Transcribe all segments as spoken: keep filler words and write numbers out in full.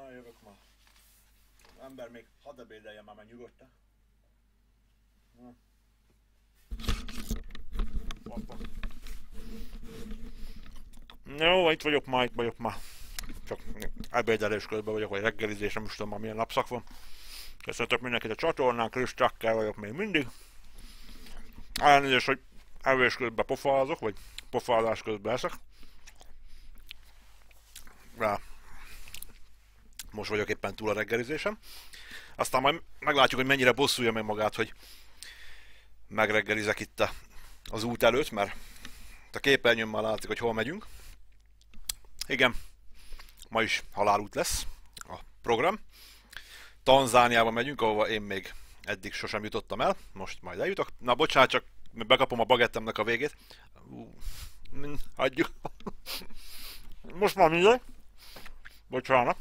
Na, jövök ma. Ember még hadd ebédeljen már meg nyugodtan. Jó, itt vagyok ma, itt vagyok ma. Csak ebédelés közben vagyok, vagy reggelizés, nem is tudom már milyen napszak van. Köszöntök mindenkit a csatornán, Chris Tucker vagyok még mindig. Elnézést, hogy evés közben pofázok, vagy pofázás közben eszek. De most vagyok éppen túl a reggelizésem. Aztán majd meglátjuk, hogy mennyire bosszulja meg magát, hogy megreggelizek itt a, az út előtt, mert a képernyőmmel látszik, hogy hol megyünk. Igen, ma is halálút lesz a program. Tanzániába megyünk, ahova én még eddig sosem jutottam el. Most majd eljutok. Na bocsánat, csak bekapom a bagettemnek a végét. Uh, hagyjuk. Most már mindegy. Bocsánat.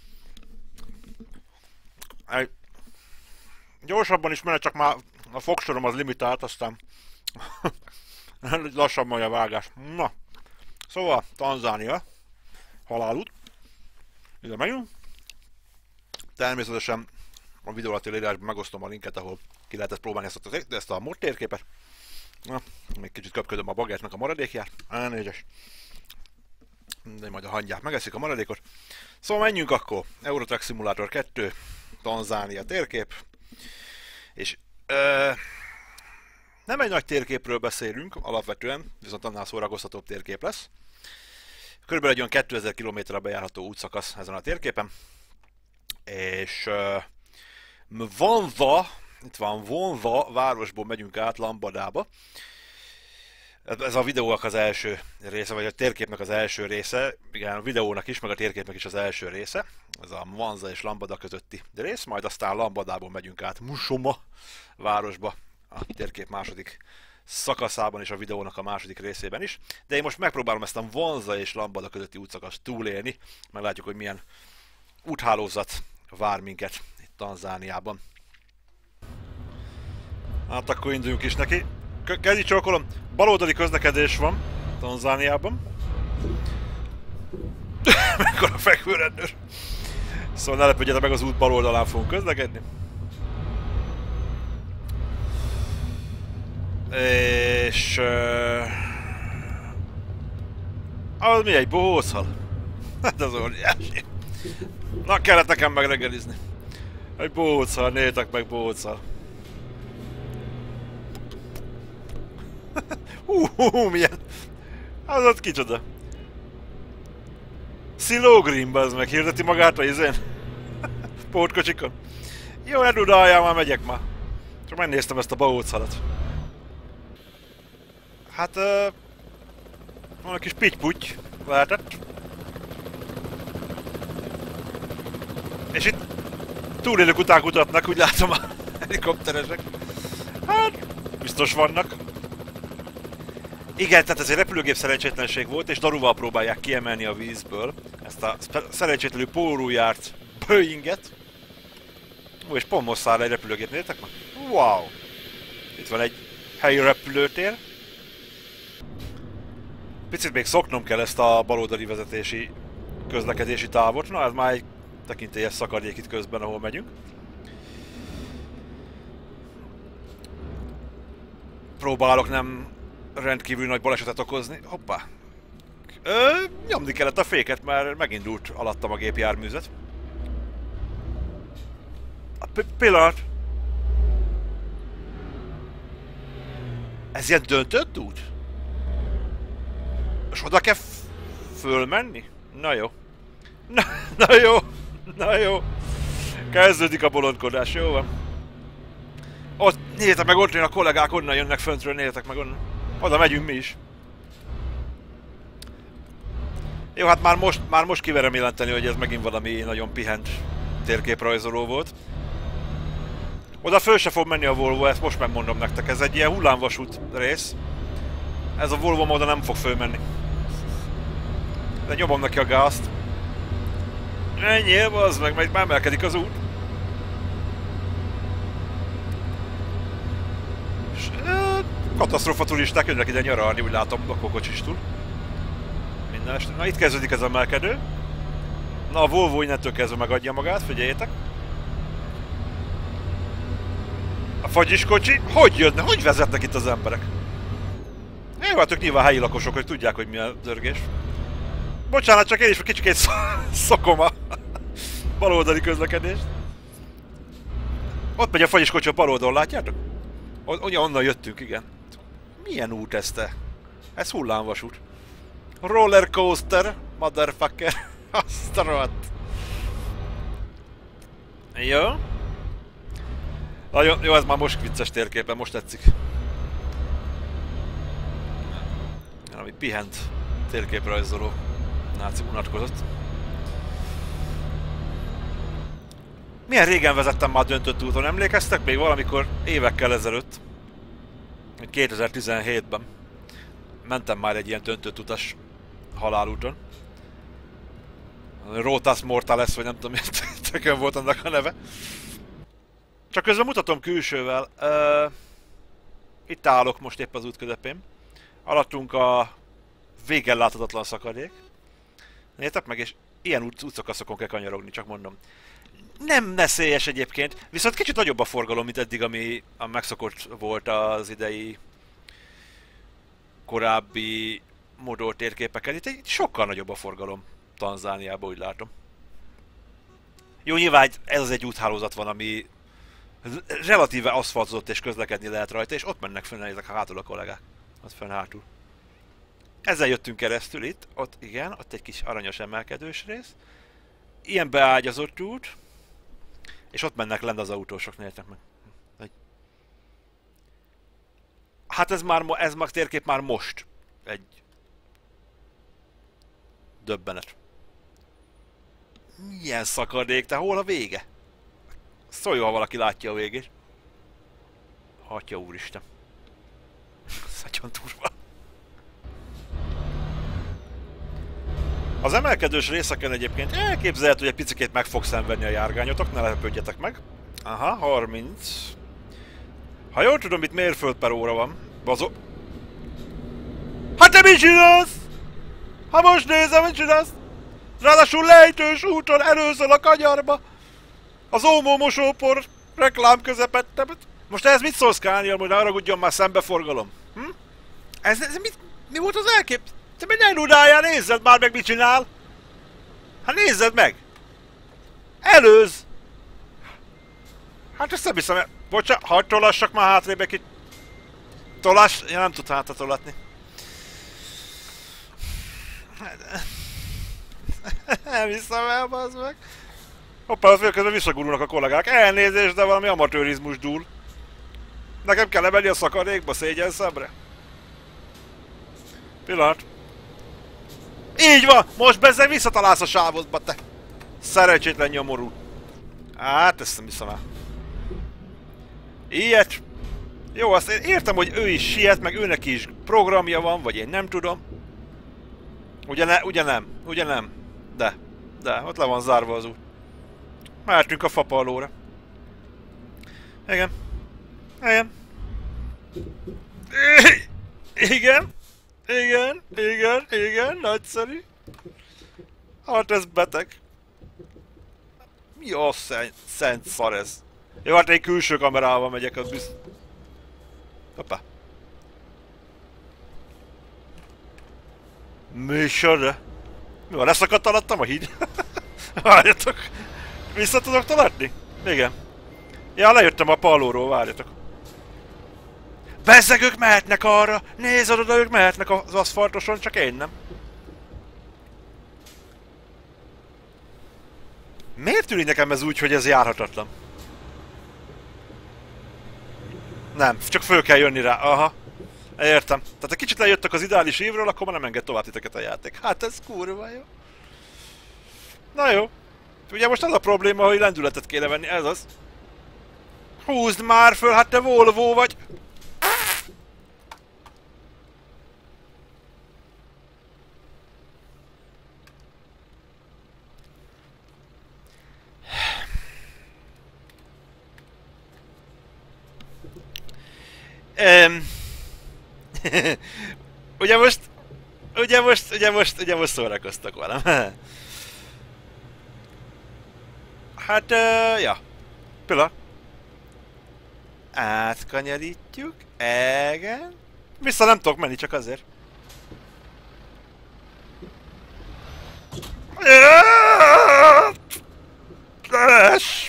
Egy... Gyorsabban is menet, csak már a fogsorom az limitált, aztán lassabb majd a vágás. Na, szóval Tanzánia, halálút. Ide megyünk. Természetesen a videó alatti leírásban megosztom a linket, ahol ki lehet ezt próbálni, ezt a, ezt a mod térképet. Na, még kicsit köpködöm a bagettnek a maradékját. Elnézést. De majd a hangyák megeszik a maradékot. Szóval menjünk akkor. Euro Truck Simulator kettő, Tanzánia térkép. És ö, nem egy nagy térképről beszélünk alapvetően, viszont annál szórakoztatóbb térkép lesz. Körülbelül egy olyan kétezer kilométerre bejárható útszakasz ezen a térképen. És ö, vonva, itt van vonva, városból megyünk át Lambadába. Ez a videónak az első része, vagy a térképnek az első része, igen, a videónak is, meg a térképnek is az első része. Ez a Mwanza és Lambada közötti rész, majd aztán Lambadából megyünk át Musoma városba, a térkép második szakaszában és a videónak a második részében is. De én most megpróbálom ezt a Mwanza és Lambada közötti útszakaszt túlélni, meglátjuk, hogy milyen úthálózat vár minket itt Tanzániában. Hát akkor induljunk is neki. Kezdj csókolom, baloldali közlekedés van Tanzániában. Mekkora fekvőrendőr. Szóval ne lepődjetek meg, az út baloldalán fogunk közlekedni. És... Uh, az mi, egy bohózhal? Hát az óriási. Na, kellett nekem megreggelizni. Egy bohózhal, nézzétek meg, bohózhal. Hú, hú, hú, milyen... Az ott kicsoda. Silo Green, bazd meg, hirdeti magát a izén. Pótkocsikon. Jó, ne dudaljál, már megyek már. Csak megnéztem ezt a baóchalat. Hát... Uh, van egy kis pitty-putty lehetett. És itt túlélők után kutatnak, úgy látom a helikopteresek. Hát, biztos vannak. Igen, tehát ez egy repülőgép szerencsétlenség volt, és daruval próbálják kiemelni a vízből ezt a szerencsétlenül pórul járt Boeinget. Ó, és pont most száll egy repülőgép, néztek meg? Wow! Itt van egy helyi repülőtér. Picit még szoknom kell ezt a baloldali vezetési közlekedési távot. Na, ez már egy tekintélyes szakadék itt közben, ahol megyünk. Próbálok nem rendkívül nagy balesetet okozni. Hoppá! Ö, nyomni kellett a féket, mert megindult alattam a gépjárműzet. A pillanat! Ez ilyen döntött út? És oda kell fölmenni? Na jó. Na, na jó! Na jó! Kezdődik a bolondkodás, jó van? Ott, nézzétek meg, ott jön a kollégák, onnan jönnek föntről, nézzétek meg onnan. Oda megyünk mi is. Jó, hát már most, már most kiverem jelenteni, hogy ez megint valami nagyon pihent térképrajzoló volt. Oda föl se fog menni a Volvo, ezt most megmondom nektek, ez egy ilyen hullámvasút rész. Ez a Volvo oda nem fog fölmenni. De nyomom neki a gázt. Ennyi, bazd meg, majd már emelkedik az út. És, e, katasztrófa turisták jönnek ide nyaralni, úgy látom, lakókocsistól. Minden este. Na, itt kezdődik ez a emelkedő. Na, a Volvo innentől kezdve megadja magát, figyeljétek. A fagyis kocsi, hogy jönne, hogy vezetnek itt az emberek? Jó, hát ők nyilván helyi lakosok, hogy tudják, hogy mi a dörgés. Bocsánat, csak én is kicsikét szokom a baloldali közlekedést. Ott megy a fagyis kocsi a baloldalon, látjátok? Ugye onnan jöttünk, igen. Milyen út ez te? Ez hullámvasút. Roller coaster, motherfucker. Azt a rohadt. Jó. Nagyon jó, ez már most vicces térképen, most tetszik. Ami pihent térképrajzoló náci unatkozott. Milyen régen vezettem már döntött úton, emlékeztek? Még valamikor évekkel ezelőtt. kétezer-tizenhétben. Mentem már egy ilyen döntött utas halálúton. Rotas Mortalis, vagy nem tudom, miért tökön volt annak a neve. Csak közben mutatom külsővel. Uh, itt állok most épp az út közepén. Alattunk a végen láthatatlan szakadék. Néztek meg, és ilyen út, útszakaszokon kell kanyarogni, csak mondom. Nem neszélyes egyébként, viszont kicsit nagyobb a forgalom, mint eddig, ami a megszokott volt az idei korábbi modol térképeken. Itt egy sokkal nagyobb a forgalom Tanzániában, úgy látom. Jó, nyilván ez az egy úthálózat van, ami relatíve aszfaltozott és közlekedni lehet rajta, és ott mennek fönn ezek a hátul a kollégák. Ott fönn hátul. Ezzel jöttünk keresztül itt, ott igen, ott egy kis aranyos emelkedős rész. Ilyen beágyazott út. És ott mennek lent az autósok, néztek meg. Hát ez már, ez már térkép már most egy döbbenet. Milyen szakadék, te hol a vége? Szólj, ha valaki látja a végét. Atya úristen. Szatyon durva. Az emelkedős részeken egyébként elképzelhető, hogy egy picikét meg fog szenvedni a járgányotok, ne lepődjetek meg. Aha, harminc. Ha jól tudom, itt mérföld per óra van. Bazó... Hát te mit csinálsz? Ha most nézem, mit csinálsz? Ráadásul lejtős úton először a kanyarba. Az Omo mosópor reklám közepette. Most ehhez mit szólsz, Kániel, hogy ne haragudjon már szembeforgalom? Hm? Ez, ez mit, mi volt az elkép? Te még ne ludáljál, nézzed már meg, mit csinál! Hát nézzed meg! Előz! Hát ezt nem hiszem, bocsánat, hagyd tolassak már hátrébb egy kicsit. Tolass? Ja, nem tud hátra tolatni. Nem hiszem el, bazd meg. Hoppá, az közben visszagurulnak a kollégák. Elnézést, de valami amatőrizmus dúl. Nekem kell emelni a szakadékba, szégyen szemre. Pillanat. Így van! Most bezzeg visszatalálsz a sávodba, te! Szerencsétlen nyomorú. Hát, ezt nem hiszem el. Ilyet. Jó, azt én értem, hogy ő is siet, meg őnek is programja van, vagy én nem tudom. Ugye, ne, ugye nem, ugye nem. De, de, ott le van zárva az út. Mehetünk a fapallóra. Igen. Igen. Igen. Igen, igen, igen, nagyszerű. Hát ez beteg. Mi a szent, szent szar ez? Jó, hát egy külső kamerával megyek, az biztos. Hoppá. Micsoda? Mi van, leszakadt alattam a híd? Várjatok. Vissza tudok taladni? Igen. Ja, lejöttem a pallóról, várjatok. Bezzeg, ők mehetnek arra! Nézd oda, ők mehetnek az aszfaltoson, csak én nem. Miért tűnik nekem ez úgy, hogy ez járhatatlan? Nem, csak föl kell jönni rá, aha. Értem. Tehát ha kicsit lejöttek az ideális évről, akkor már nem enged tovább titeket a játék. Hát ez kurva jó. Na jó. Ugye most az a probléma, hogy lendületet kéne venni, ez az. Húzd már föl, hát te Volvo vagy! Um, ugye most, ugye most, ugye most, ugye most szórakoztak velem. Hát, uh, ja. Pillanat. Átkanyarítjuk. Igen. Vissza nem tudok menni, csak azért. Es!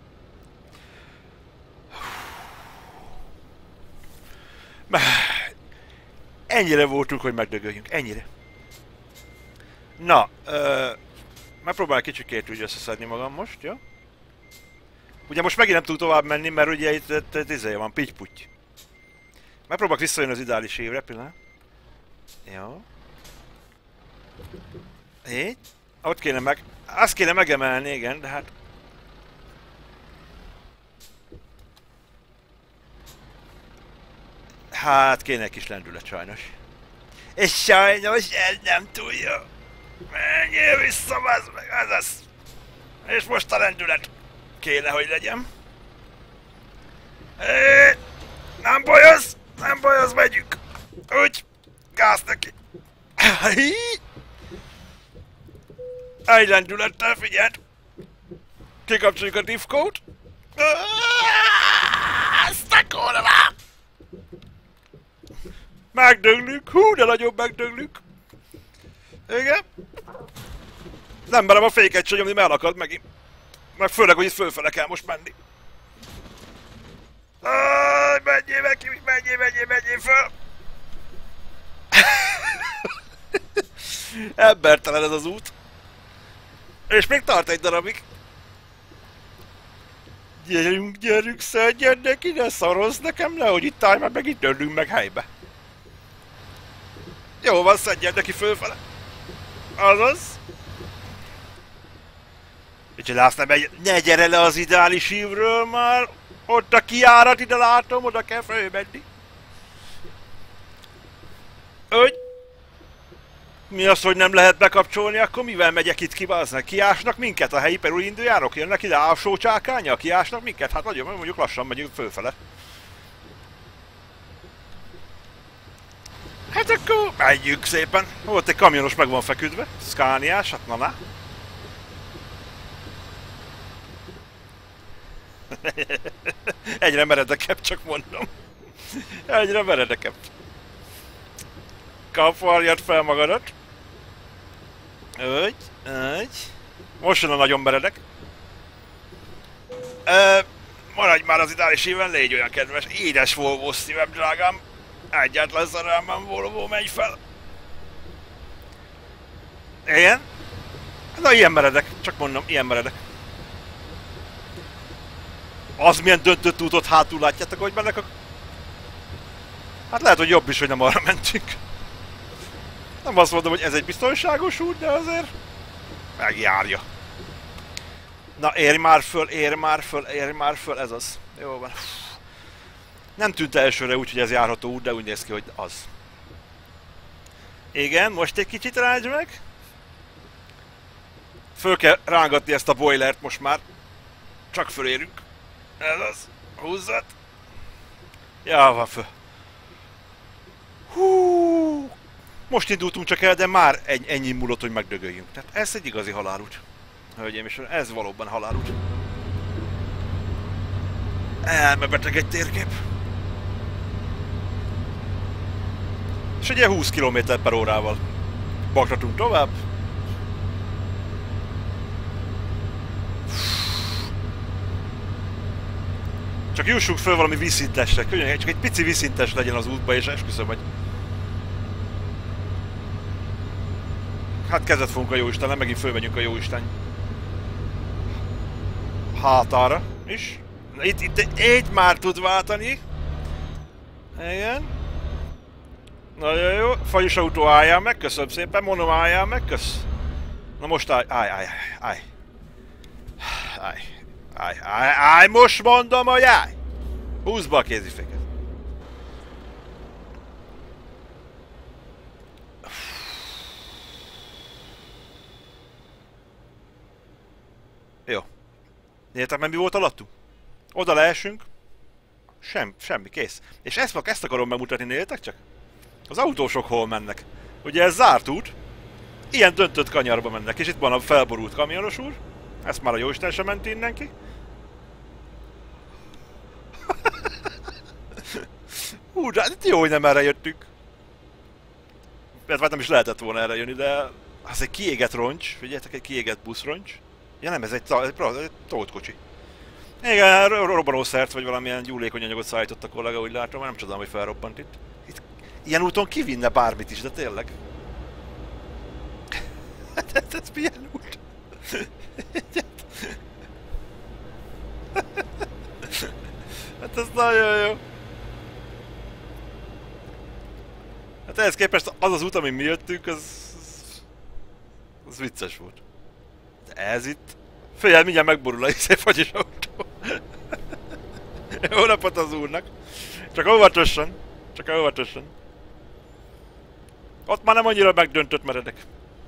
Ennyire voltunk, hogy megdögöljünk. Ennyire. Na, uh, megpróbálok kicsikét úgy összeszedni magam most, jó? Ugye most megint nem tud tovább menni, mert ugye itt, itt, itt izéje van, pitty-putty. Megpróbálok visszajönni az ideális évre, pillanat. Jó. Így. Ott kéne meg... Azt kéne megemelni, igen, de hát... Hát kéne egy kis lendület sajnos. És sajnos ez nem túl jó. Menjél vissza, bazd meg, ez az. És most a lendület kéne, hogy legyen. É, nem baj az, nem baj az, megyünk. Úgy, gáz neki. Egy lendülettel, figyeld. Kikapcsoljuk a diffkót. Azt a kurva! Megdöglünk, hú, de nagyon megdöglünk. Igen. Nem merem a féket se nyomni, mert elakad megint. Meg főleg, hogy itt fölfele kell most menni. Áj, menjél meg ki, menjél, menjél, menjél föl! Embertelen ez az út. És még tart egy darabig. Gyerünk, gyerünk, szedjenek ide, szarozz nekem le, hogy itt állj, mert meg itt döllünk meg helybe. Jó van, szedjen neki fölfele. Azaz. Úgyhogy azt nem megy... Ne gyere le az ideális ívről már! Ott a kijárat, ide látom, oda kell fölmenni. Ögy! Mi az, hogy nem lehet bekapcsolni, akkor mivel megyek itt ki, bazdmeg? Kiásnak minket a helyi perui induljárók? Jönnek ide alsó csákánya, kiásnak minket? Hát nagyon, mondjuk lassan megyünk fölfele. Hát akkor menjünk szépen. Volt egy kamionos, meg van feküdve. Scaniás, hát na na. Egyre meredekebb, csak mondom. Egyre meredekebb. Kaparjad fel magadat. Úgy, úgy. Most jön a nagyon meredek. Ö, maradj már az ideális éven, légy olyan kedves. Édes Volvo szívem, drágám. Egyetlen szerelmem Volvo, menj fel. Igen? Na, ilyen meredek. Csak mondom, ilyen meredek. Az milyen döntött útot hátul látjátok, hogy mennek a... Hát lehet, hogy jobb is, hogy nem arra mentünk. Nem azt mondom, hogy ez egy biztonságos út, de azért... megjárja. Na, érj már föl, érj már föl, érj már föl, ez az. Jó van. Nem tűnt elsőre úgy, hogy ez járható út, de úgy néz ki, hogy az. Igen, most egy kicsit rágy meg. Föl kell rángatni ezt a boilert most már. Csak fölérünk. Ez az. Húzzat. Ja, van föl. Hú. Most indultunk csak el, de már ennyi múlott, hogy megdögöljünk. Tehát ez egy igazi halálút. Hölgyeim és uraim, ez valóban halálút. Elmebeteg egy térkép. És ugye húsz kilométer per órával bakratunk tovább. Csak jussunk föl valami vízszintesre, könnyen, csak egy pici vízszintes legyen az útba, és esküszöm, hogy... Hát kezet fogunk a jóisten, nem megint fölmegyünk a jóisten hátára is. Itt, itt így már tud váltani. Igen. Nagyon jó. Fagyos autó, álljál meg, köszönöm szépen. Mondom, álljál meg, kösz. Na most állj, állj, állj, állj. Állj, állj, állj, állj, most mondom, hogy állj. Húzd be a kéziféket. Jó. Nézzétek meg, mi volt alattunk? Oda leesünk. Sem, semmi, kész. És ezt, ezt akarom megmutatni, nézzétek csak. Az autósok hol mennek. Ugye ez zárt út. Ilyen döntött kanyarba mennek, és itt van a felborult kamionos úr. Ezt már a jóisten sem ment innen ki. Hú, de hát jó, hogy nem erre jöttünk. Mert nem is lehetett volna erre jönni, de... Az egy kiégett roncs, figyeljetek, egy kiégett buszroncs. Ja nem, ez egy, egy, egy toltkocsi. Igen, robbanószert vagy valamilyen gyúlékony anyagot szállított a kollega, úgy látom, nem csodálom, hogy felrobbant itt. Itt ilyen úton kivinne bármit is, de tényleg. Hát ez, ez milyen út? Hát ez nagyon jó. Hát ehhez képest az az út, amin mi jöttünk, az... az vicces volt. De ez itt... Figyelj, mindjárt megborul a szép fagyis autó. Jó napot az úrnak. Csak óvatosan. Csak óvatosan. Ott már nem annyira megdöntött meredek.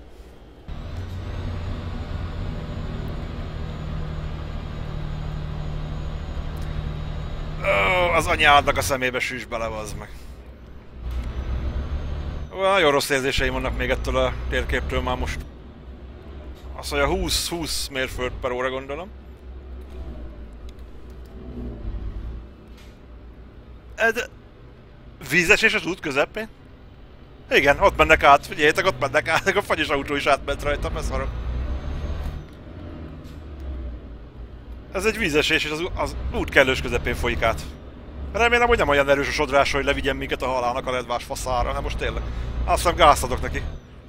Ó, az anyádnak a szemébe süss bele, az meg. Nagyon rossz érzéseim vannak még ettől a térképtől már most. Azt mondja húsz mérföld per óra gondolom. Ez... vízesés az út közepén? Igen, ott mennek át, figyeljétek, ott mennek át, a fagyis autó is átment rajta, beszarok. Ez egy vízesés, és az, az út kellős közepén folyik át. Remélem, hogy nem olyan erős a sodrás, hogy levigyen minket a halálnak a ledvás faszára, nem most tényleg. Azt hiszem gázt adok neki.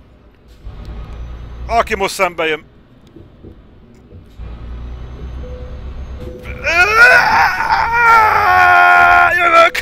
Aki most szembe jön. Jövök!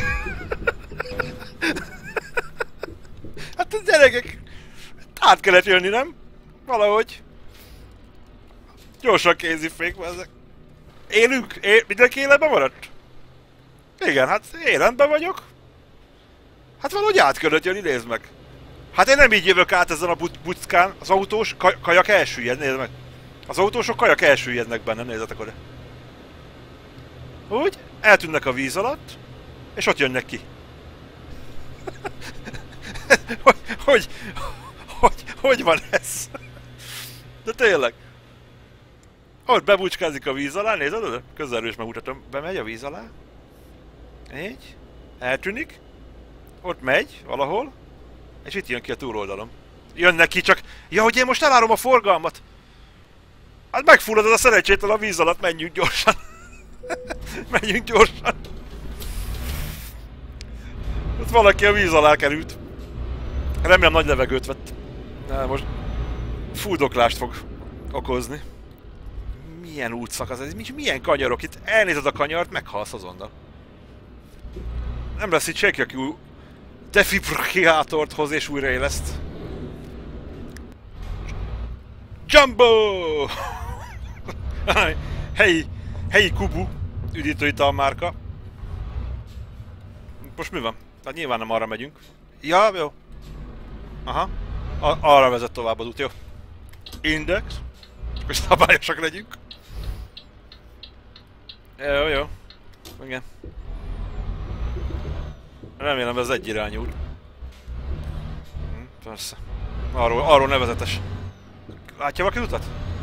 Hát a gyerekek... át kellett jönni, nem? Valahogy. Gyorsan kézifékbe ezek. Élünk? É mindenki életben maradt? Igen, hát életben vagyok. Hát valahogy át kellett jönni, nézd meg. Hát én nem így jövök át ezen a but buckán. Az autós kaj kajak elsüllyed, nézd meg. Az autósok kajak elsüllyednek benne, nézzetek oda. Úgy, eltűnnek a víz alatt, és ott jönnek ki. hogy, hogy, hogy, hogy van ez? De tényleg. Ott bebucskázik a víz alá, nézd oda? Közelről is megmutatom. Bemegy a víz alá. Így. Eltűnik. Ott megy, valahol. És itt jön ki a túloldalon. Jön neki csak... Ja, hogy én most elárom a forgalmat! Hát megfullad az a szerencsétlen a víz alatt, menjünk gyorsan! menjünk gyorsan! Ott valaki a víz alá került. Remélem nagy levegőt vett. Na, most... fuldoklást fog okozni. Milyen útszakasz ez? Milyen kanyarok? Itt elnézed a kanyart, meghalsz azonnal. Nem lesz itt senki, aki defibrillátort hoz és újraéleszt. Jumbo! helyi, helyi Kubu üdítőital márka. Most mi van? Hát nyilván nem arra megyünk. Ja, jó. Aha. A arra vezet tovább az út, jó. Index. Hogy szabályosak legyünk. Jó, jó. Igen. Remélem ez egyirányú út. Hm, persze. Arról, arról nevezetes. Látja valaki utat?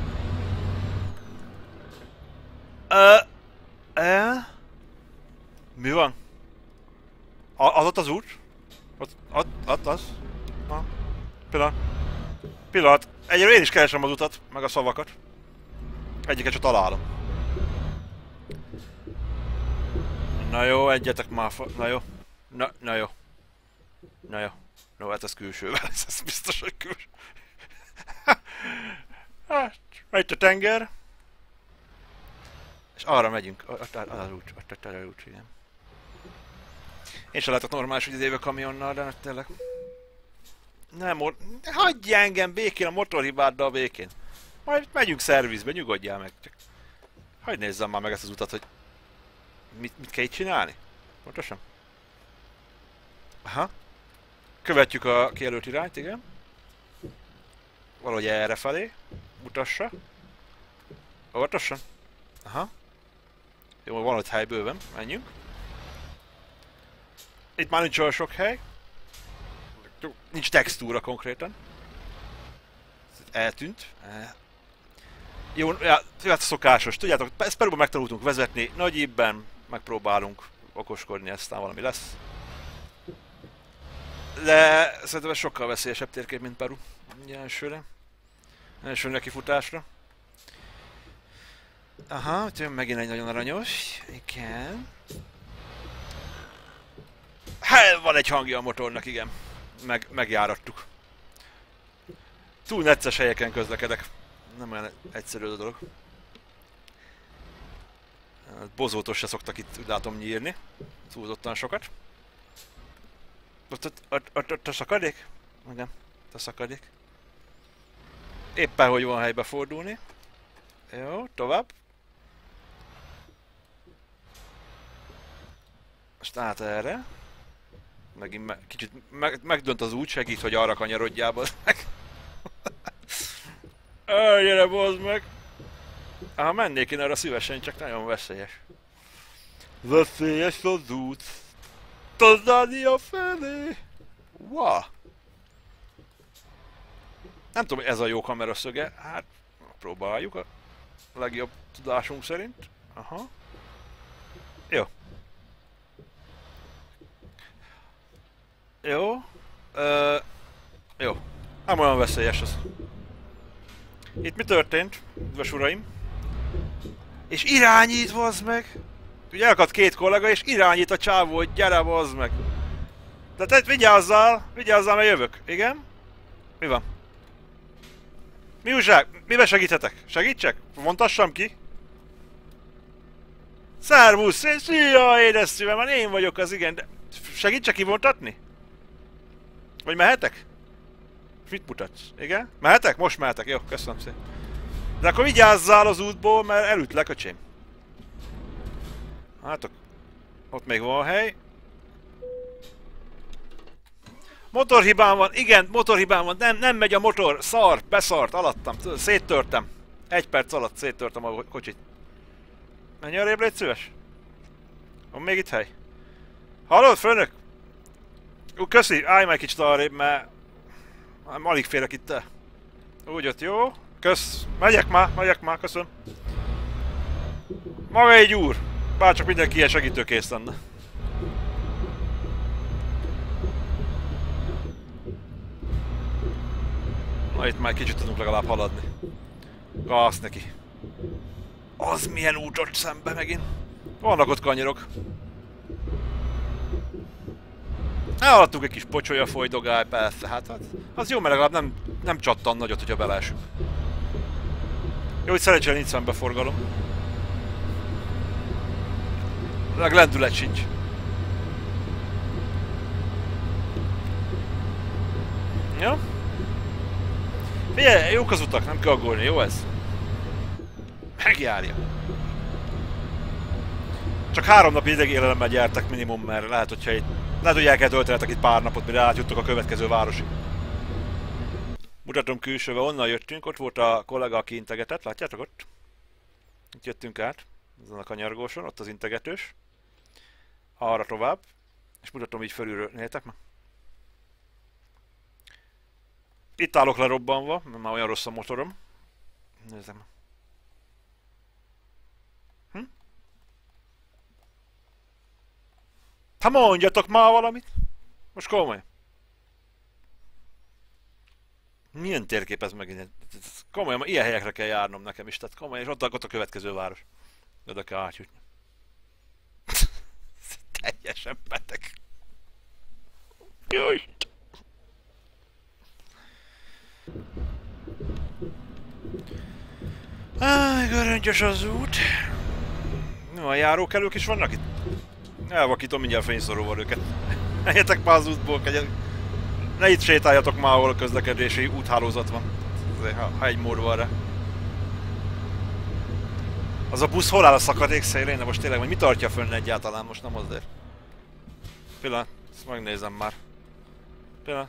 Ö... E? Mi van? A, az ott az út? Ott, ott, ott az? Ha. Pillanat. Pillanat. Egyről én is keresem az utat, meg a szavakat. Egyiket csak találom. Na jó, egyetek már fa... Na jó. Na, na jó. Na jó. No, hát ez külsővel, ez biztos, hogy külső. Hát, itt a tenger. És arra megyünk. Ott az út, ott, ott az út, igen. Én sem látok normális, hogy az évő kamionnal, de tényleg. Nem, hagyj engem békén a motorhibáddal békén. Majd megyünk szervizbe, nyugodjál meg. Csak hagyd nézzem már meg ezt az utat, hogy mit, mit kell itt csinálni? Pontosan? Aha. Követjük a kijelölt irányt, igen. Valahogy erre felé. Mutassa. Óvatosan. Aha. Jó, van ott hely bőven. Menjünk. Itt már nincs olyan sok hely. Nincs textúra konkrétan. Eltűnt. Jó, ja, hát szokásos, tudjátok, ezt Peruban megtanultunk vezetni, nagy évben megpróbálunk okoskodni, aztán valami lesz. De szerintem ez sokkal veszélyesebb térkép, mint Peru. Ugye elsőre. Első nekifutásra. Aha, jön megint egy nagyon aranyos. Igen. Hát, van egy hangja a motornak, igen. Meg, megjárattuk. Túl necces helyeken közlekedek. Nem olyan egyszerű a dolog. Bozótos se szoktak itt, úgy látom, nyírni. Túlzottan sokat. Ott, ott, ott, ott, ott a szakadék? Igen, ott a szakadék. Éppen hogy van helybe fordulni. Jó, tovább. Most át erre. Megint me kicsit meg megdönt az út, segít, hogy arra kanyarodjál, bazd meg. Á, gyere, bazd meg! Ha mennék én arra szívesen, csak nagyon veszélyes. Veszélyes az út. Tanzánia felé! Wow. Nem tudom, hogy ez a jó kameraszöge. Hát, próbáljuk a legjobb tudásunk szerint. Aha. Jó. Jó. Ö, jó. Nem olyan veszélyes az. Itt mi történt, üdvös uraim? És irányít, vazd meg! Ugye elakadt két kollega, és irányít a csávó, hogy gyere, vazd meg! De te vigyázzál, vigyázzál, mert jövök. Igen? Mi van? Mi újság? Miben segíthetek? Segítsek? Vontassam ki? Szervusz! Szia, édes szívem, már én vagyok az, igen, de segítsek kivontatni? Vagy mehetek? Mit mutatsz? Igen? Mehetek? Most mehetek. Jó, köszönöm szépen. De akkor vigyázzál az útból, mert elütlek, öcsém. Hát, ott még van hely. Motorhibám van, igen, motorhibám van, nem, nem megy a motor, szar, beszart, alattam, széttörtem. Egy perc alatt széttörtem a kocsit. Menj arrébb, légy szíves. Van még itt hely. Hallod, főnök? Ú, köszi, állj meg kicsit arrébb, mert alig férek itt el. Úgy ott, jó? Kösz, megyek már, megyek már, köszönöm. Maga egy úr, bárcsak mindenki ilyen segítőkész lenne. Na itt már kicsit tudunk legalább haladni. Gász neki. Az milyen út ott szembe megint. Vannak ott kanyarok. Elhaladtunk egy kis pocsolya folydogály, persze, hát az, az jó, mert legalább nem, nem csattan nagyot, hogyha beleesünk. Jó, hogy szerencsére nincs szembeforgalom. Meg lendület sincs. Ja? Figyelj, jók az utak, nem kell aggódni, jó ez? Megjárja. Csak három napi idegélelemmel gyertek minimum, mert lehet, hogyha itt... Lehet, hogy el kell töltenetek itt pár napot, mire átjuttok a következő városig. Mutatom külsőbe, onnan jöttünk, ott volt a kollega, aki integetett, látjátok ott? Itt jöttünk át, ezen a kanyargóson, ott az integetős. Arra tovább, és mutatom így fölülről, néztek meg? Itt állok lerobbanva, mert már olyan rossz a motorom. Nézzem. Hm? Hát mondjatok már valamit! Most komoly. Milyen térkép ez megint? Komolyan, ilyen helyekre kell járnom nekem is, tehát komolyan, és ott, ott a következő város. De oda kell átjutni. Teljesen beteg. Jaj! Áj, göröngyös az út. No, a járókelők is vannak itt? Elvakítom mindjárt fényszoróval őket. Menjetek már az útból, kegyek. Ne itt sétáljatok már, ahol a közlekedési úthálózat van. Azért, ha, ha egy mód van rá. Az a busz hol áll a szakadék szélén? De most tényleg, hogy mi tartja fönn egyáltalán? Most nem azért. Pillanat, ezt megnézem már. Pillanat.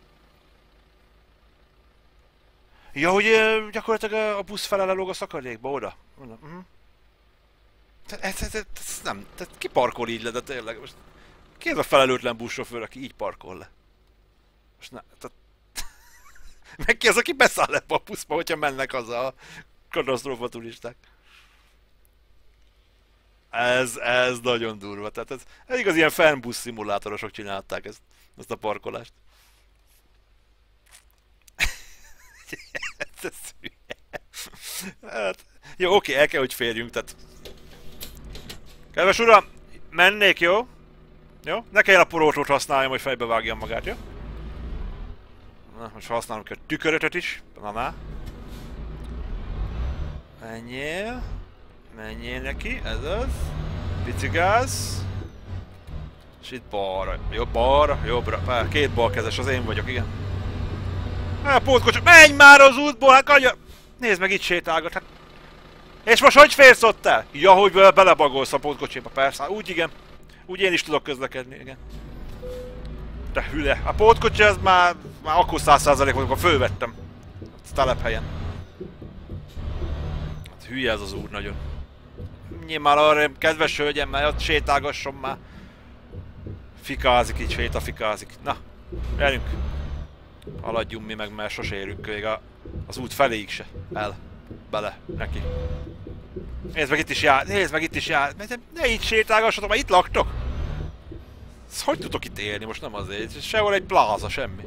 Ja, hogy gyakorlatilag a busz fele lelóg a szakadékba, oda. oda. Uh -huh. Ez, ez, ez, ez nem, tehát ki parkol így le, de tényleg most... Ki ez a felelőtlen buszsofőr, aki így parkol le? Most ne, tehát... Meg ki az, aki beszáll ebbe a buszba, hogyha mennek haza a Katasztrófa turisták. Ez, ez nagyon durva. Tehát ez, ez igaz, ilyen fanbusz szimulátorosok csinálták ezt, ezt a parkolást. Ez hát, jó, oké, el kell, hogy férjünk, tehát... Kedves uram, mennék, jó? Jó? Ne kelljen a porótót használjam, hogy fejbe vágjam magát, jó? Na, most használunk a tükörötöt is. Na, na. Menjél. Menjél neki, ez az. Pici gáz. És itt balra. Jobb, balra, jobbra. Pár, két balkezes, az én vagyok, igen. Hát, pótkocsi, menj már az útból, hát kanya... Nézd meg, itt sétálgat, hát... És most hogy férsz ott el? Ja, hogy belebagolsz a pótkocsiba, persze, úgy igen. Úgy én is tudok közlekedni, igen. De hülye, a pótkocsi ez már... Már akkor száz százalék amikor fölvettem. A telephelyen. Hát hülye ez az út nagyon. Nyilván arra, kedves hölgyem, mert ott sétálgasson már. Fikázik így, séta fikázik. Na, gyerünk. Haladjunk mi meg, mert sose érünk még a, az út feléig se. El. Bele. Neki. Nézd meg itt is jár, nézd meg itt is jár. Ne így sétálgassatok, mert itt laktok. Ezt hogy tudok itt élni? Most nem azért. Sehol egy pláza, semmi.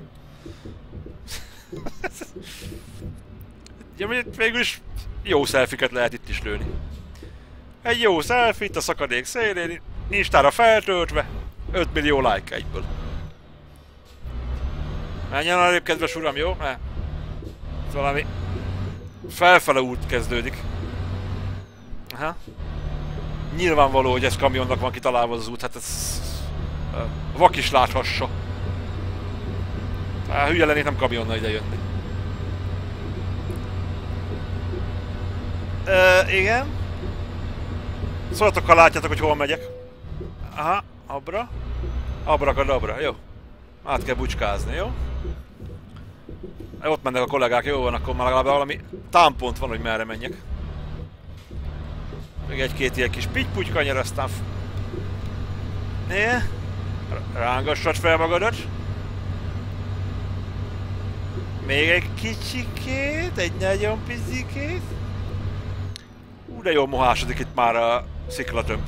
Ja, végül is jó szelfiket lehet itt is lőni. Egy jó szelfit a szakadék szélén, Instára feltöltve, öt millió like egyből. Menjen arrébb, kedves uram, jó? Mert valami felfele út kezdődik. Aha. Nyilvánvaló, hogy ez kamionnak van kitalálva az út, hát ez... A vak is láthassa. Hát hülye lennék, nem kamionnal ide jönni. Ö, igen. Szóljatok, ha látjátok, hogy hol megyek. Aha, abra. Abrakadabra, jó. Át kell bucskázni, jó? Ott mennek a kollégák, jó van, akkor már legalább valami támpont van, hogy merre menjek. Még egy-két ilyen kis pitty-puty kanyer, aztán... Né? Rángassad fel magadat. Még egy kicsikét, egy nagyon picikét. Ú, de jól mohásodik itt már a sziklatömb.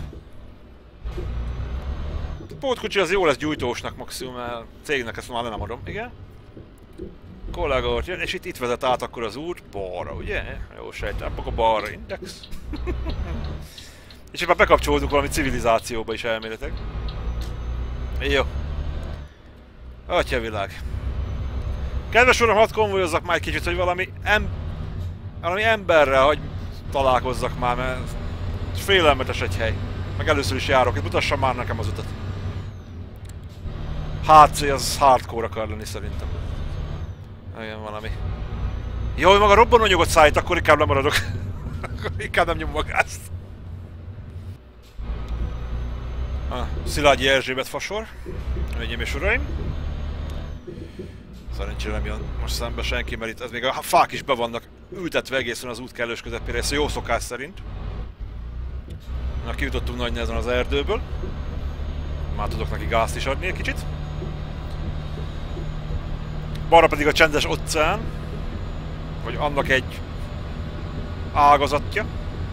A pótkocsi az jó lesz gyújtósnak maximum, mert cégnek ezt már nem adom, igen. Kollega ott jön, és itt, itt vezet át akkor az út, balra, ugye? Jó sejtem, akkor balra index. És itt már bekapcsolódunk valami civilizációba is elméletek. Jó. Atyavilág. Kedves uram, hadd konvojozzak már egy kicsit, hogy valami, em valami emberrel hagy találkozzak már, mert félelmetes egy hely. Meg először is járok, itt mutassam már nekem az utat. há cé az hardcore akar lenni szerintem. Igen, valami. Jó, hogy maga robbanóanyagot szállít, akkor inkább lemaradok. Akkor inkább nem nyomom a gázt. Ah, Szilágyi Erzsébet fasor. Hölgyeim és uraim. Szerencsére nem jön most szembe senki, mert itt ez még a fák is be vannak ültetve egészen az út kellős közepére, ez jó szokás szerint. Na, kijutottunk nagy nehezen az erdőből. Már tudok neki gázt is adni egy kicsit. Balra pedig a csendes óceán. Vagy annak egy ágazatja.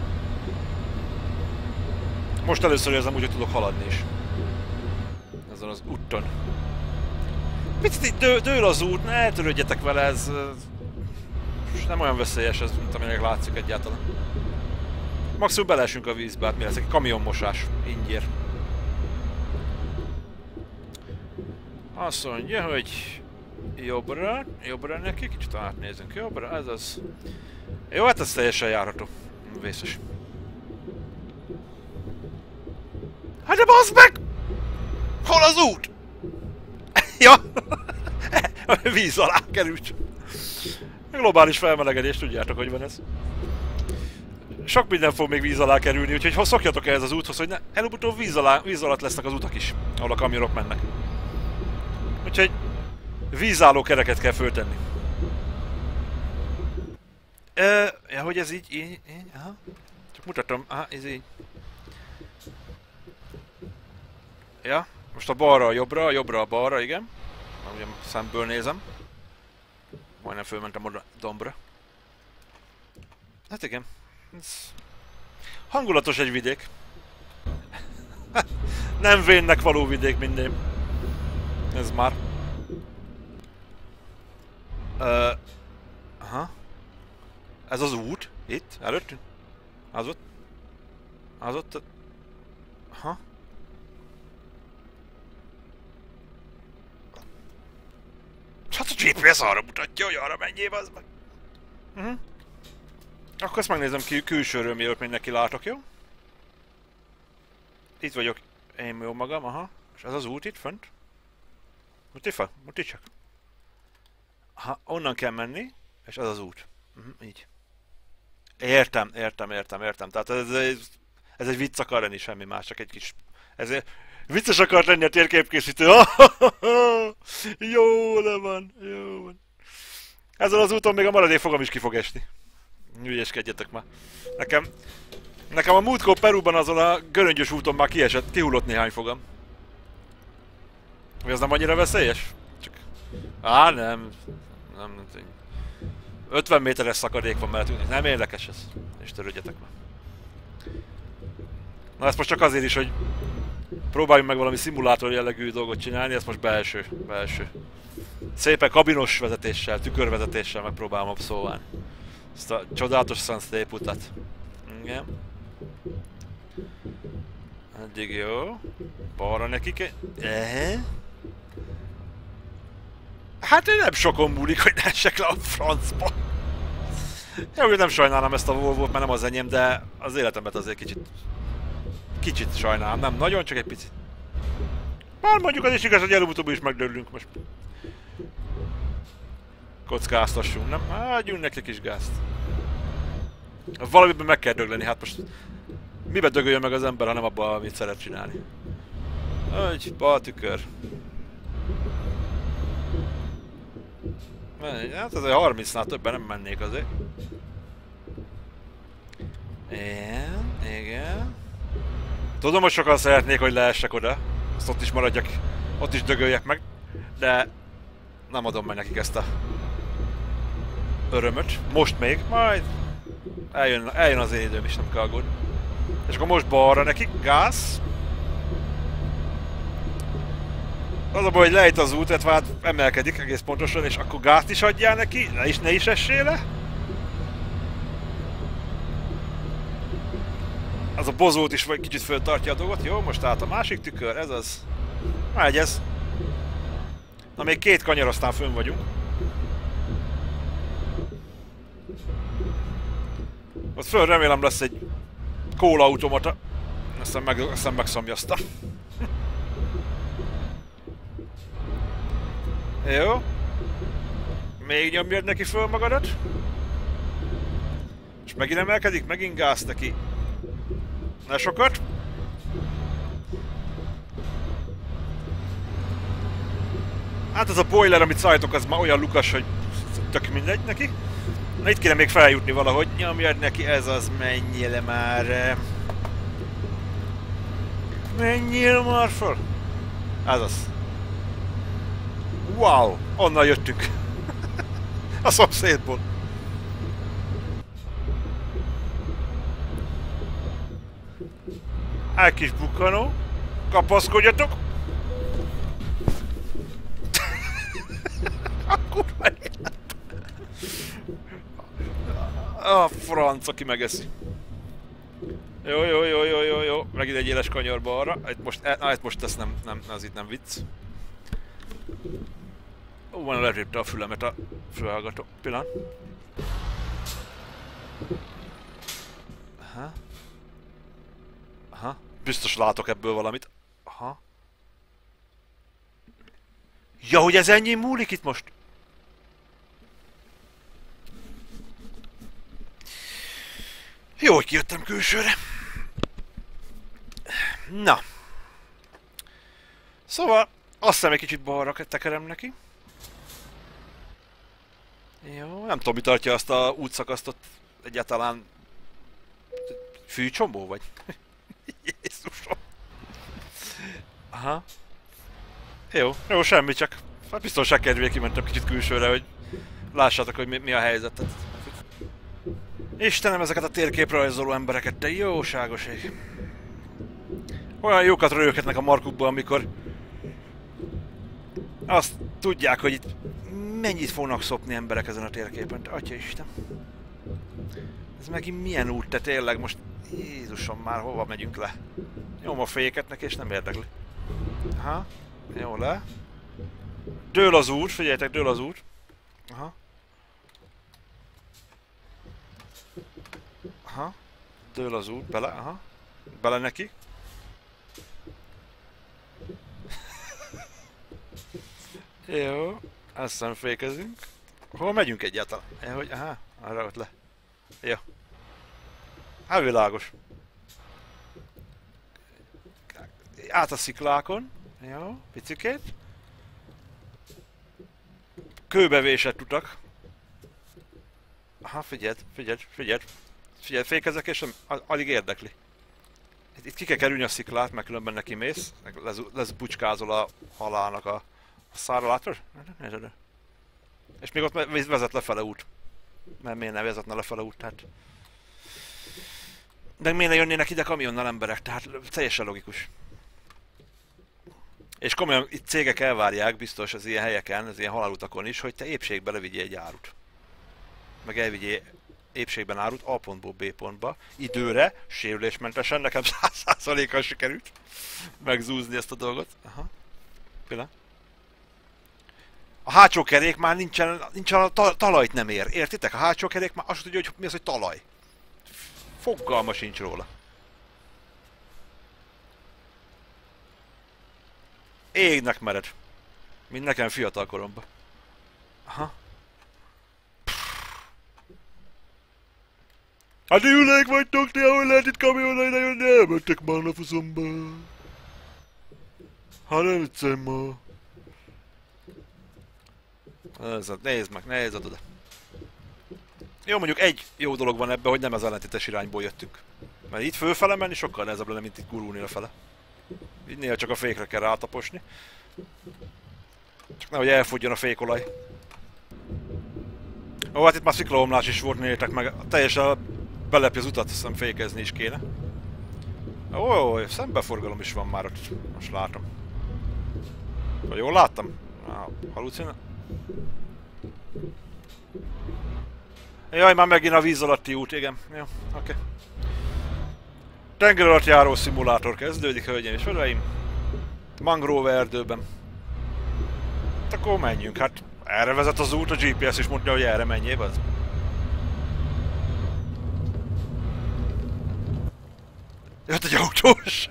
Most először érzem úgy, hogy tudok haladni is. Ezen az úton. Picit dő, dől az út, ne törődjetek vele, ez... nem olyan veszélyes ez, mint aminek látszik egyáltalán. Maximum beleesünk a vízbe, hát mi lesz? Egy kamionmosás, ingyér. Azt mondja, hogy... jobbra, jobbra neki, kicsit átnézünk jobbra, ez az... Jó, hát ez teljesen járható. Vészes. Hát de bazd meg! Hol az út? Ja! Víz alá került. Globális felmelegedés, tudjátok, hogy van ez. Sok minden fog még víz alá kerülni, úgyhogy szokjatok ehhez az úthoz, hogy ne, előbb-utóbb víz, alá, víz alatt lesznek az utak is, ahol a kamionok mennek. Úgyhogy vízálló kereket kell föltenni. Ö, ja, hogy ez így, így, így, aha. Csak mutatom, aha, ez így. Ja, most a balra a jobbra, a jobbra a balra, igen. Ugye szemből nézem. Majdnem fölmentem oda dombra. Hát igen. Ez... hangulatos egy vidék. Nem vénnek való vidék minden. Ez már. Uh, aha. Ez az út? Itt? Előttünk? Az ott? Az ott? Aha. Hát a gé pé es arra mutatja, hogy arra menjél, az meg. Uh -huh. Akkor ezt megnézem ki külsőről, mielőtt még neki látok, jó? Itt vagyok én jó magam, aha. És ez az út itt fönt? Muti fel, muti csak. Aha, onnan kell menni, és ez az út. Uh -huh, így. Értem, értem, értem, értem. Tehát ez, ez, ez egy vicc akar lenni, semmi más, csak egy kis... Ez vicces akar lenni a térképkészítő. Jó, le van, jó van. Ezen az úton még a maradék fogam is ki fog esni. Ügyeskedjetek már. Nekem... Nekem a múltkor Perúban azon a göröngyös úton már kiesett, kihullott néhány fogam. Vagy az nem annyira veszélyes? Csak... Á, nem. Nem, nem tény. ötven méteres szakadék van mellett, nem érdekes ez. És törődjetek már. Na ezt most csak azért is, hogy próbáljunk meg valami szimulátor jellegű dolgot csinálni, ezt most belső, belső. Szépen kabinos vezetéssel, tükörvezetéssel megpróbálom abszolválni. Ezt a csodálatos Sunstay utat. Igen. Eddig jó. Balra nekik. Ehe. Hát nem sokon múlik, hogy ne essek le a francba. Jó, nem sajnálom ezt a Volvo-t, mert nem az enyém, de az életemet azért kicsit... Kicsit sajnálom, nem nagyon, csak egy picit. Már mondjuk az is igaz, hogy előbb-utóbb is megdőlünk most. Kockáztassunk, nem? Hát adjunk neki kis gázt. Valamiben meg kell dögleni, hát most... Mibe dögöljön meg az ember, ha nem abban, amit szeret csinálni. Egy bal tükör. Hát azért harmincnál többen nem mennék azért. Igen, igen. Tudom, hogy sokan szeretnék, hogy leessek oda. Azt ott is maradjak, ott is dögöljek meg. De nem adom meg nekik ezt a örömöt. Most még, majd eljön, eljön az én időm is, nem kell aggódni. És akkor most balra nekik, gáz. Az a baj, hogy lejt az út, illetve hát emelkedik egész pontosan, és akkor gázt is adjál neki, ne is, ne is essél le. Az a bozót is vagy kicsit föltartja a dolgot. Jó, most át a másik tükör, ez az. Megy ez. Na még két kanyar, aztán fönn vagyunk. Ott föl remélem lesz egy kóla automata. Aztán, meg, aztán megszomjazta. Jó. Még nyomjad neki föl magadat. És megint emelkedik, megint gáz neki. Ne sokat. Hát ez a boiler, amit szállítok, az már olyan lukas, hogy tök mindegy neki. Na itt kéne még feljutni valahogy. Nyomjad neki, ez az, menjél már. Menjél már föl. Ez az. Wow, onnan jöttünk. A szomszédból. Egy kis bukkanó. Kapaszkodjatok. A kurva élet. A franc, aki megeszi. Jó, jó, jó, jó, jó, jó. Megint egy éles kanyarba arra. Itt most, na, itt most ez nem, nem, az itt nem vicc. Ó, van, letépte a fülemet a fülhallgató. Pillanat. Aha. Aha. Biztos látok ebből valamit. Aha. Ja, hogy ez ennyi múlik itt most? Jó, hogy kijöttem külsőre. Na. Szóval, azt hiszem egy kicsit balra tekerem neki. Jó, nem tudom, mi tartja azt a útszakaszt ott egyáltalán. Fűcsombó vagy? Jézusom. Aha. Jó, jó, semmi, csak hát biztonság kedvéért kimentem kicsit külsőre, hogy lássátok, hogy mi, mi a helyzet. Istenem, ezeket a térképrajzoló embereket, te jóságos ég. Olyan jókat röhöghetnek a markukba, amikor azt tudják, hogy itt mennyit fognak szopni emberek ezen a térképen. Te atyaisten. Ez megint milyen út, te tényleg most... Jézusom, már hova megyünk le? Nyom a féket neki és nem érdekli. Aha. Jó, le. Dől az út, figyeljetek, dől az út. Aha. Aha. Dől az út, bele, aha. Bele neki. Jó. Aztán fékezünk. Hol megyünk egyáltalán? Ja, hogy, aha, arra ott le. Jó. Hát világos. Át a sziklákon. Jó, picikét. Kőbevésett utak. Aha, figyeld, figyeld, figyeld. Figyeld, fékezek és alig érdekli. Itt, itt ki kell kerülni a sziklát, mert különben neki mész. Lesz, lesz bucskázol a halálnak a, a szára, látod? Nézd. És még ott vezet lefele út. Mert miért ne vezetne lefele út, tehát... De miért ne jönnének ide kamionnal emberek, tehát teljesen logikus. És komolyan itt cégek elvárják biztos az ilyen helyeken, az ilyen halálutakon is, hogy te épségbe levigyél egy árut. Meg elvigyél épségben árut A pontból B pontba, időre, sérülésmentesen, nekem száz százalékkal sikerült megzúzni ezt a dolgot. Aha. Pillanat. A hátsó kerék már nincsen, nincsen a ta talajt nem ér, értitek? A hátsó kerék már azt tudja, hogy mi az, hogy talaj. Fogalma sincs róla. Égnek mered. Mint nekem fiatal koromban. Aha. Hát ülnek vagytok, ti, ahogy lehet itt kamionnal idejönni, elmentek már a faszomba. Hát nem viccem ma. Nézd, nézd meg, nézd oda. Jó, mondjuk egy jó dolog van ebben, hogy nem az ellentétes irányból jöttünk. Mert itt fölfele menni sokkal nehezebb lenne, mint itt gurulni lefele. Így néha csak a fékre kell rátaposni. Csak nehogy elfogjon a fékolaj. Ó, hát itt már sziklaomlás is volt, nézzétek meg. Teljesen belepje az utat, azt hiszem fékezni is kéne. Ó, szembeforgalom is van már ott. Most látom. Vagy jól láttam? Halucina? Jaj, már megint a víz alatti út, igen. Jó, oké. Okay. Tenger alatt járó szimulátor kezdődik, hölgyeim és uraim. Mangrove erdőben. Akkor menjünk, hát erre vezet az út, a gé pé es is mondja, hogy erre menjél, az. Jött egy autós!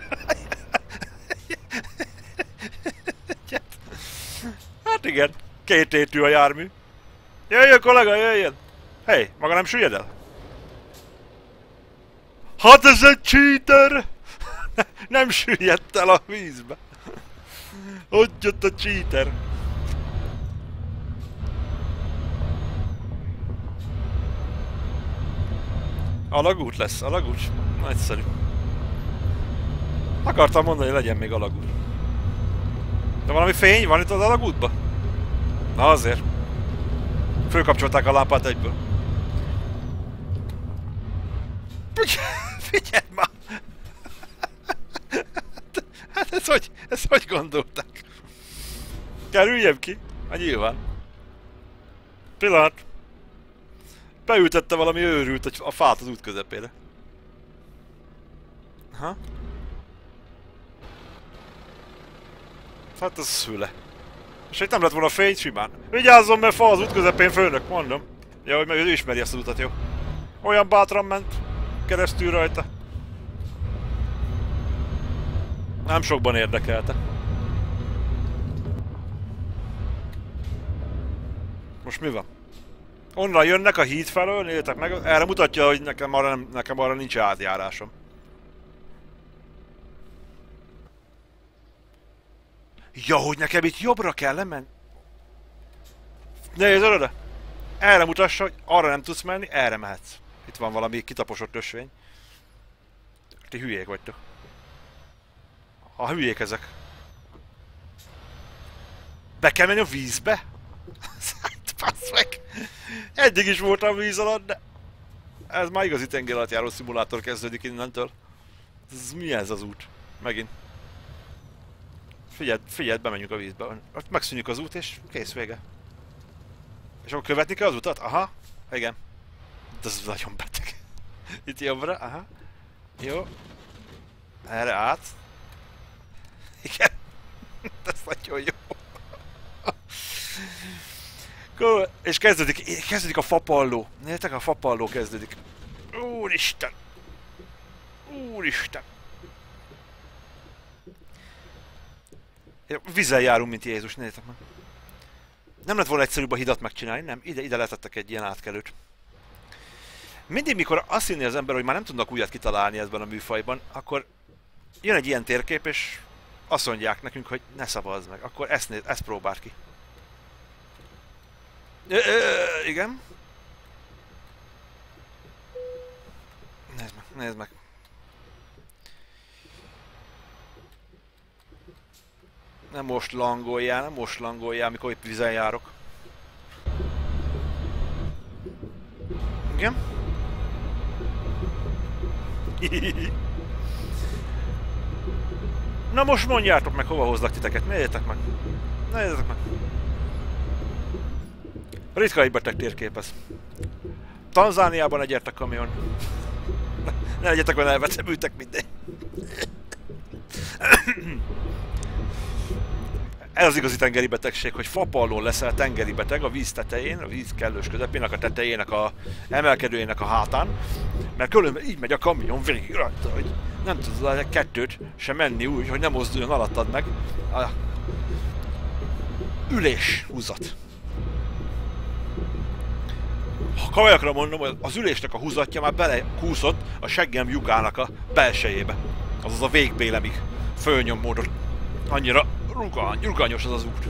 Hát igen, két tétű a jármű. Jöjjön kollega, jöjjön! Hey, maga nem süllyed el? Hát ez egy cheater! Nem süllyedt el a vízbe. Hogy jött a cheater? Alagút lesz, alagút? Nagyszerű. Akartam mondani, hogy legyen még alagút. De valami fény van itt az alagútban? Na azért. Fölkapcsolták a lámpát egyből. Figyelj már! Hát ez hogy, ez hogy gondolták? Kerüljem ki? Hát nyilván. Pillanat. Beültette valami őrült a fát az út közepére. Aha. Hát ez szüle. És itt nem lett volna fény simán. Vigyázzon, mert fa az út közepén, főnök, mondom. Ja, hogy ő ismeri ezt az utat, jó. Olyan bátran ment keresztül rajta. Nem sokban érdekelte. Most mi van? Onnan jönnek a híd felől, nézzétek meg, erre mutatja, hogy nekem arra, nem, nekem arra nincs átjárásom. Ja, hogy nekem itt jobbra kell lemenni? Nézd oda! Erre mutassa, hogy arra nem tudsz menni, erre mehetsz. Itt van valami kitaposott ösvény. Ti hülyék vagytok. A hülyék ezek. Be kell menni a vízbe? Bassz meg! Eddig is voltam víz alatt, de... Ez már igazi tengeralattjáró szimulátor kezdődik innentől. Ez mi ez az út? Megint. Figyeld, figyeld, bemegyünk a vízbe. Ott megszűnik az út és kész, vége. És akkor követni kell az utat? Aha. Igen. De ez nagyon beteg. Itt jobbra, aha. Jó. Erre át. Igen. Ez nagyon jó. Cool. És kezdődik, kezdődik a fapalló. Nézzétek, a fapalló kezdődik. Úristen. Úristen. Vízzel járunk, mint Jézus, nézzétek meg. Nem lett volna egyszerűbb a hidat megcsinálni, nem? Ide, ide letettek egy ilyen átkelőt. Mindig, mikor azt hinné az ember, hogy már nem tudnak újat kitalálni ebben a műfajban, akkor jön egy ilyen térkép, és azt mondják nekünk, hogy ne szavazz meg. Akkor ezt, néz, ezt próbáld ki. Ö, ö, igen. Nézd meg, nézd meg. Nem most langoljál, nem most langoljál, amikor épp vízen járok. Igen? Na most mondjátok meg, hova hozlak titeket, nézzétek meg. Nézzétek meg. Ritka beteg térkép ez. Tanzániában egyért a kamion. Ne legyetek olyan elvecebültek minden. Ez az igazi tengeri betegség, hogy fapallón leszel tengeri beteg a víz tetején, a víz kellős közepének, a tetejének, a emelkedőjének a hátán, mert különben így megy a kamion végig rajta, hogy nem tudod a kettőt sem menni úgy, hogy nem mozduljon alattad meg. A ülés húzat. Ha kajakra mondom, hogy az ülésnek a húzatja már belekúszott a seggem lyukának a belsejébe. Azaz a végbélemig. Fölnyom módon. Annyira rugany, ruganyos az az út.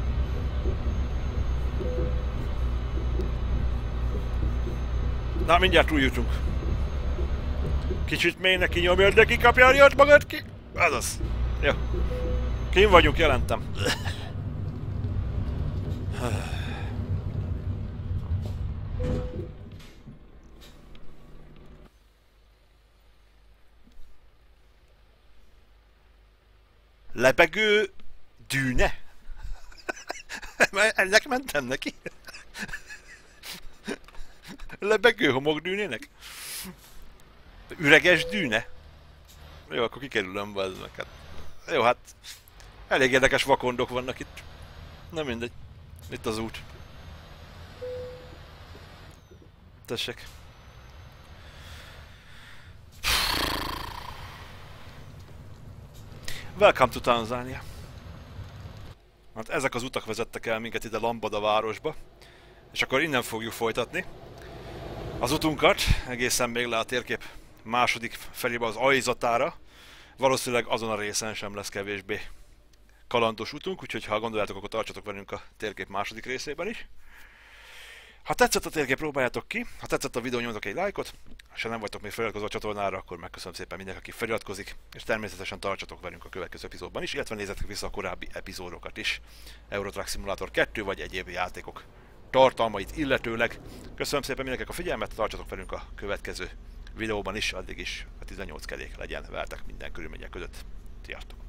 Na, mindjárt túljutunk. Kicsit még neki nyomjad, de kikapjál magad ki. Ez az. Jó. Kim vagyunk, jelentem. Lebegő dűne? Ennek mentem neki? Lebegő homokdűnének? Üreges dűne? Jó, akkor kikerülöm be ezeket. Jó, hát elég érdekes vakondok vannak itt. Nem mindegy. Itt az út. Tessék. Welcome to Tanzania. Hát ezek az utak vezettek el minket ide Lambada városba, és akkor innen fogjuk folytatni az utunkat, egészen még le a térkép második felébe az ajzatára. Valószínűleg azon a részen sem lesz kevésbé kalandos utunk, úgyhogy ha gondoljátok, akkor tartsatok velünk a térkép második részében is. Ha tetszett a térkép, próbáljátok ki, ha tetszett a videó, nyomjatok egy lájkot, ha nem vagytok még feliratkozva a csatornára, akkor megköszönöm szépen mindenki, aki feliratkozik, és természetesen tartsatok velünk a következő epizódban is, illetve nézzetek vissza a korábbi epizódokat is, Euro Truck Simulator kettő vagy egyéb játékok tartalmait illetőleg. Köszönöm szépen mindenkinek a figyelmet, tartsatok velünk a következő videóban is, addig is a tizennyolc kerék legyen veletek minden körülmények között. Sziasztok!